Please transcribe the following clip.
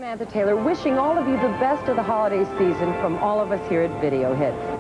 Samantha Taylor wishing all of you the best of the holiday season from all of us here at Video Hit.